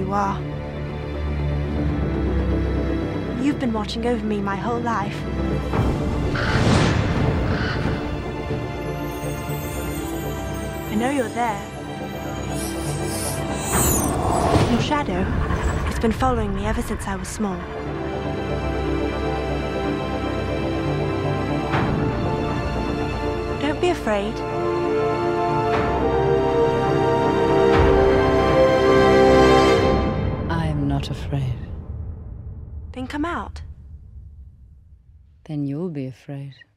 you are. You've been watching over me my whole life. I know you're there. Your shadow has been following me ever since I was small. Don't be afraid. I'm not afraid. Then come out. Then you'll be afraid.